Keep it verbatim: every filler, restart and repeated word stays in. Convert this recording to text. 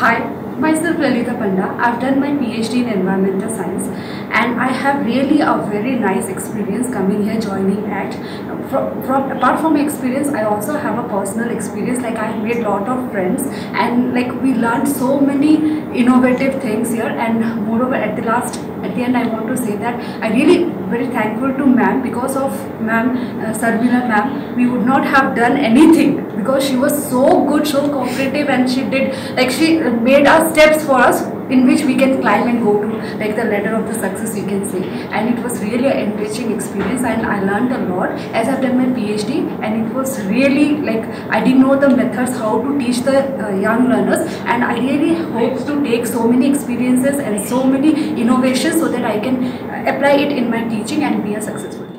Hi, myself Lalita Panda. I've done my PhD in environmental science and I have really a very nice experience coming here joining ACT. From, from apart from experience, I also have a personal experience. Like I made a lot of friends and like we learned so many innovative things here, and moreover at the last at the end I want to say that I really very thankful to ma'am. Because of ma'am, uh, Sarmila ma'am, we would not have done anything because she was so good, so cooperative, and she did like she made our steps for us in which we can climb and go to like the ladder of the success, you can say. And it was really an enriching experience and I learned a lot as I've done my PhD, and it was really like I didn't know the methods how to teach the uh, young learners, and I really hope to take so many experiences and so many innovations so that I can uh, apply it in my teaching and be a successful.